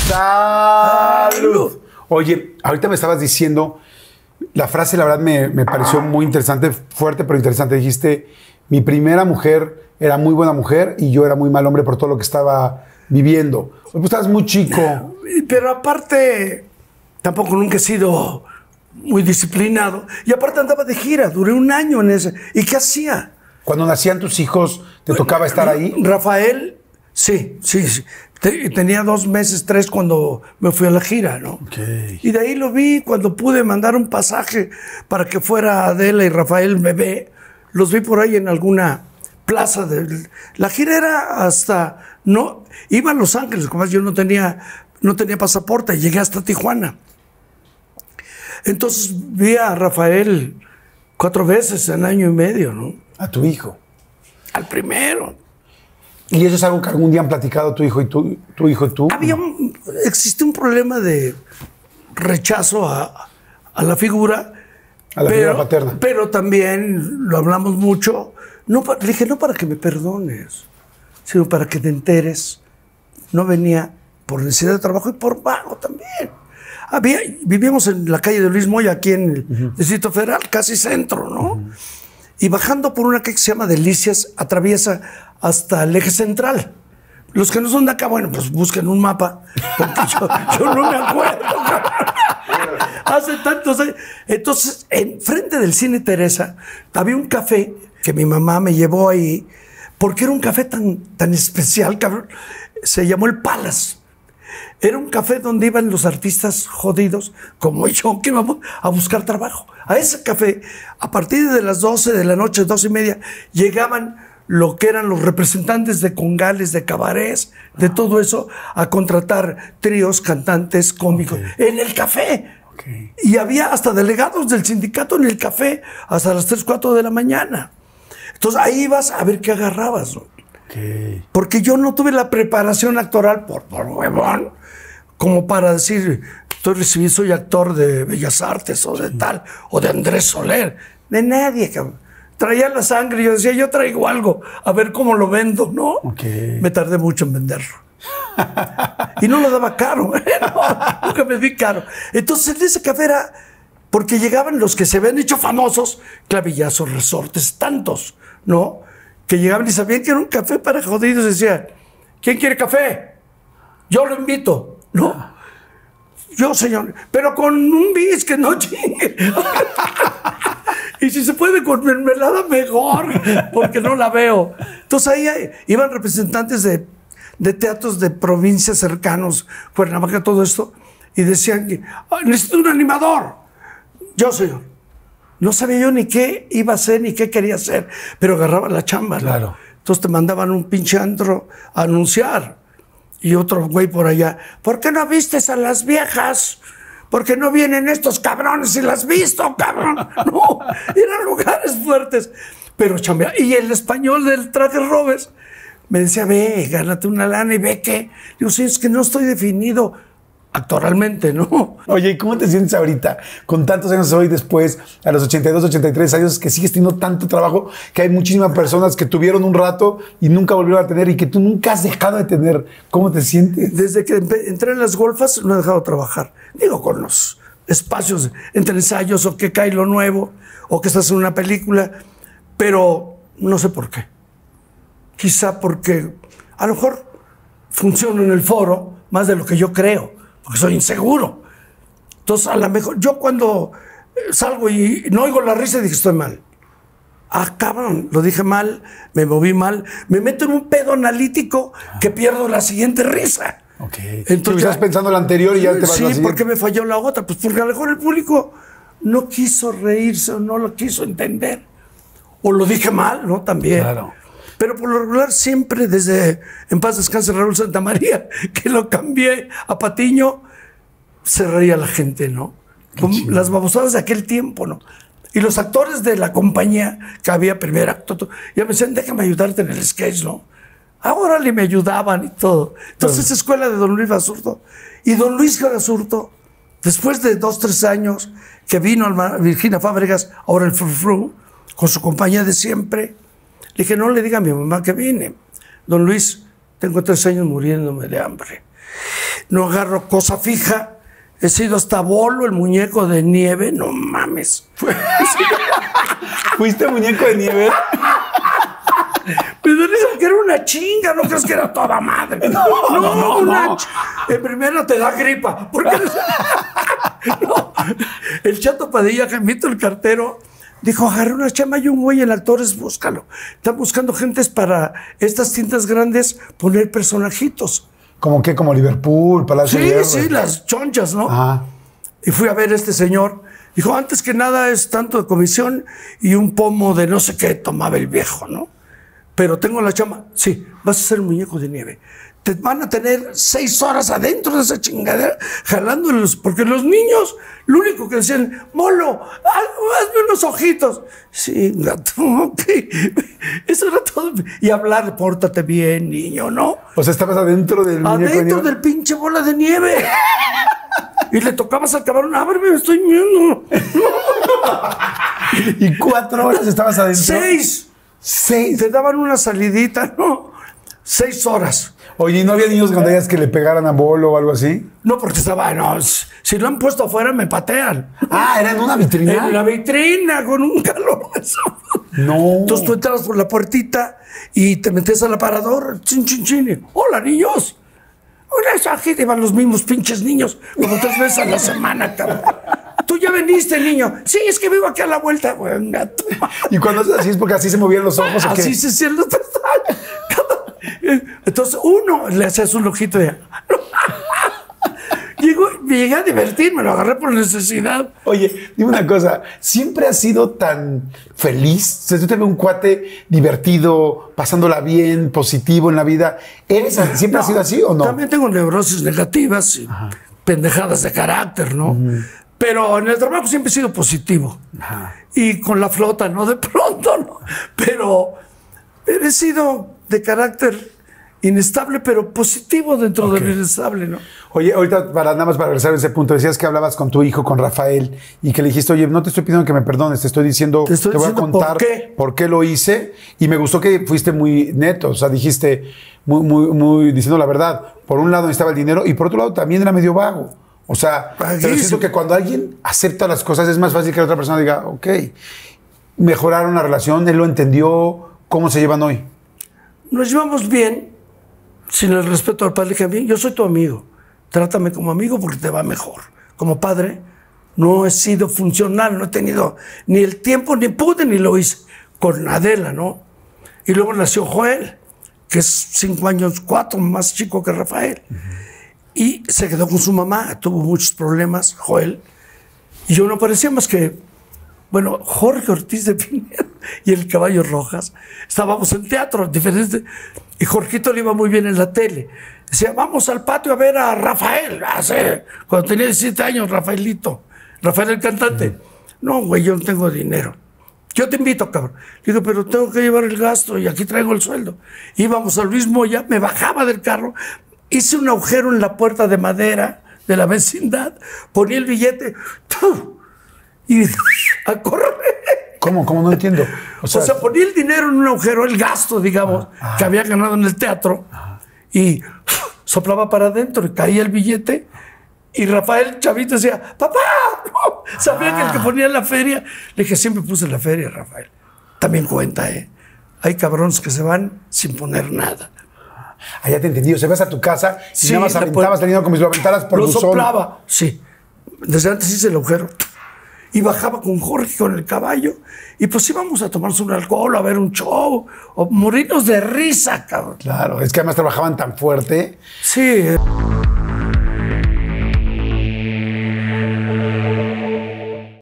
¡Salud! Oye, ahorita me estabas diciendo, la frase la verdad me pareció muy interesante, fuerte pero interesante. Dijiste, mi primera mujer era muy buena mujer y yo era muy mal hombre por todo lo que estaba viviendo. Pues estabas muy chico. Pero aparte, tampoco nunca he sido muy disciplinado. Y aparte andaba de gira, duré un año en ese. ¿Y qué hacía? Cuando nacían tus hijos, ¿te tocaba estar ahí? Rafael, sí. Tenía 2 meses, 3 cuando me fui a la gira, ¿no? Okay. Y de ahí lo vi cuando pude mandar un pasaje para que fuera Adela y Rafael bebé. Los vi por ahí en alguna plaza. La gira era hasta... no iba a Los Ángeles, como yo no tenía pasaporte, llegué hasta Tijuana. Entonces vi a Rafael 4 veces en año y medio, ¿no? A tu hijo. Al primero. ¿Y eso es algo que algún día han platicado tu hijo y tú? Existe un problema de rechazo a la figura. A la figura paterna. Pero también lo hablamos mucho. Le dije, no para que me perdones, sino para que te enteres. No venía por necesidad de trabajo y por vago también. Vivíamos en la calle de Luis Moya, aquí en el Distrito Federal, casi centro, ¿no? Y bajando por una calle que se llama Delicias, atraviesa hasta el eje central. Los que no son de acá, bueno, pues busquen un mapa, porque yo no me acuerdo. Hace tantos años. Entonces, enfrente del Cine Teresa, había un café que mi mamá me llevó ahí, porque era un café tan especial, cabrón. Se llamó el Palace. Era un café donde iban los artistas jodidos, como yo, que íbamos a buscar trabajo. A ese café, a partir de las 12 de la noche, 12:30, llegaban lo que eran los representantes de congales, de cabarets, de todo eso, a contratar tríos, cantantes, cómicos, en el café. Okay. Y había hasta delegados del sindicato en el café, hasta las 3, 4 de la mañana. Entonces ahí ibas a ver qué agarrabas, ¿no? Okay. Porque yo no tuve la preparación actoral por huevón, como para decir, soy actor de Bellas Artes o de tal, o de Andrés Soler. De nadie, cabrón. Traía la sangre y yo decía, yo traigo algo, a ver cómo lo vendo, ¿no? Okay. Me tardé mucho en venderlo. Y no lo daba caro, ¿eh? No, nunca me vi caro. Entonces en ese café era, porque llegaban los que se habían hecho famosos, Clavillazos, Resortes, tantos, ¿no? Que llegaban y sabían que era un café para jodidos. Decían, ¿quién quiere café? Yo lo invito, ¿no? Yo, señor, pero con un bis, que no chingue. Y si se puede con mermelada, mejor, porque no la veo. Entonces ahí iban representantes de teatros de provincias cercanos, Cuernavaca, todo esto, y decían que necesito un animador. Yo, señor. No sabía yo ni qué iba a hacer, ni qué quería hacer, pero agarraba la chamba, ¿no? Claro. Entonces te mandaban un pinche antro a anunciar. Y otro güey por allá, ¿por qué no vistes a las viejas? ¿Por qué no vienen estos cabrones y las has visto, cabrón? No, eran lugares fuertes. Pero chambea. Y el español del Traje Robes me decía, ve, gánate una lana y ve que. Digo, sí, es que no estoy definido actoralmente, ¿no? Oye, ¿y cómo te sientes ahorita? Con tantos años hoy después, a los 82, 83 años, que sigues teniendo tanto trabajo, que hay muchísimas personas que tuvieron un rato y nunca volvieron a tener y que tú nunca has dejado de tener. ¿Cómo te sientes? Desde que entré en las golfas no he dejado de trabajar. Digo, con los espacios entre ensayos o que cae lo nuevo o que estás en una película, pero no sé por qué. Quizá porque a lo mejor funciono en el foro más de lo que yo creo, porque soy inseguro. Entonces, a lo mejor, yo cuando salgo y no oigo la risa, dije, estoy mal. Ah, cabrón, lo dije mal, me moví mal, me meto en un pedo analítico que pierdo la siguiente risa. Ok. Entonces, estás pensando en la anterior y ya te vas a la siguiente. Sí, ¿por qué me falló la otra? Pues porque a lo mejor el público no quiso reírse o no lo quiso entender. O lo dije mal, ¿no? También. Claro. Pero por lo regular siempre desde, en paz descanse Raúl Santamaría, que lo cambié a Patiño, se reía la gente, ¿no? Con las babosadas de aquel tiempo, ¿no? Y los actores de la compañía que había, primer acto, ya me decían, déjame ayudarte en el sketch, ¿no? Ahora me ayudaban y todo. Entonces, escuela de don Luis Basurto. Y don Luis Basurto, después de 2, 3 años que vino a Virginia Fábregas, ahora el Frufru, con su compañía de siempre, le dije, no le diga a mi mamá que vine. Don Luis, tengo 3 años muriéndome de hambre. No agarro cosa fija. He sido hasta Bolo, el muñeco de nieve. No mames. ¿Fuiste muñeco de nieve? Me da risa que era una chinga, no crees que era toda madre. No. En primera te da gripa. Porque no. El Chato Padilla, Jaimito el cartero, dijo, agarré una chama y un güey en Actores, búscalo. Están buscando gentes para estas tintas grandes poner personajitos. ¿Como qué? ¿Como Liverpool, Palacio de Hierro? Sí, las chonchas, ¿no? Ajá. Y fui a ver a este señor. Dijo, antes que nada es tanto de comisión y un pomo de no sé qué tomaba el viejo, ¿no? Pero tengo la chama. Sí, vas a ser un muñeco de nieve. Te van a tener 6 horas adentro de esa chingadera jalándolos, porque los niños, lo único que decían, Molo, hazme unos ojitos. Sí, gato, ok. Eso era todo. Y hablar, pórtate bien, niño, ¿no? O sea, estabas adentro del muñeco de nieve. Adentro del pinche bola de nieve. Y le tocabas al cabrón, ábreme, me estoy viendo. ¿Y 4 horas estabas adentro? 6. 6. Te daban una salidita, ¿no? 6 horas. Oye, ¿y no había niños cuando ellas que le pegaran a Bolo o algo así? No, porque estaba, no, si lo han puesto afuera me patean. Ah, ¿era en una vitrina? En la vitrina, con un calor. No. Entonces tú entrabas por la puertita y te metes al aparador, chin, chin, chin. Hola, niños. Hola, aquí te van los mismos pinches niños, como 3 veces a la semana, cabrón. Tú ya veniste, niño. Sí, es que vivo aquí a la vuelta, güey, gato. ¿Y cuando es así es porque así se movían los ojos? ¿O qué? Así se hacían los pestañas. Entonces uno le hacía su ojito de... Llegué a divertirme, lo agarré por necesidad. Oye, dime una cosa, ¿siempre has sido tan feliz? O sea, yo te veo un cuate divertido, pasándola bien, positivo en la vida. ¿Siempre has sido así o no? También tengo neurosis negativas y pendejadas de carácter, ¿no? Pero en el trabajo siempre he sido positivo. Ajá. Y con la flota, ¿no? De pronto, ¿no? Pero he sido de carácter inestable, pero positivo dentro de lo inestable, ¿no? Oye, ahorita, nada más para regresar a ese punto, decías que hablabas con tu hijo, con Rafael, y que le dijiste, oye, no te estoy pidiendo que me perdones, te estoy diciendo, te voy a contar por qué lo hice, y me gustó que fuiste muy neto, o sea, dijiste, muy diciendo la verdad. Por un lado necesitaba el dinero, y por otro lado también era medio vago. O sea, pero siento que cuando alguien acepta las cosas es más fácil que la otra persona diga, ok, mejoraron la relación, él lo entendió, ¿cómo se llevan hoy? Nos llevamos bien, sin el respeto al padre. Le dije a mí, yo soy tu amigo, trátame como amigo porque te va mejor. Como padre, no he sido funcional, no he tenido ni el tiempo, ni pude, ni lo hice. Con Adela, ¿no? Y luego nació Joel, que es 5 años, 4 más chico que Rafael. Y se quedó con su mamá, tuvo muchos problemas, Joel. Y yo no parecía más que, bueno, Jorge Ortiz de Pinedo y el Caballo Rojas. Estábamos en teatro diferentes. Y Jorgito le iba muy bien en la tele. Decía, vamos al patio a ver a Rafael. Cuando tenía 17 años, Rafaelito. Rafael el cantante. No, güey, yo no tengo dinero. Yo te invito, cabrón. Le digo, pero tengo que llevar el gasto y aquí traigo el sueldo. Íbamos a Luis Moya, me bajaba del carro, hice un agujero en la puerta de madera de la vecindad, ponía el billete y a correr. ¿Cómo? ¿Cómo? No entiendo. O sea, ponía el dinero en un agujero, el gasto, digamos, que había ganado en el teatro, y soplaba para adentro y caía el billete. Y Rafael Chavito decía, papá, no. Sabía que el que ponía en la feria. Le dije, siempre puse la feria, Rafael. También cuenta, ¿eh? Hay cabrones que se van sin poner nada. Ah, ya te entendí. O sea, vas a tu casa y nada más aventabas el dinero como si lo aventaras por buzón. Lo soplaba, sí. Desde antes hice el agujero. Y bajaba con Jorge, con el caballo. Y pues íbamos a tomarnos un alcohol, a ver un show, o morirnos de risa, cabrón. Claro, es que además trabajaban tan fuerte. Sí.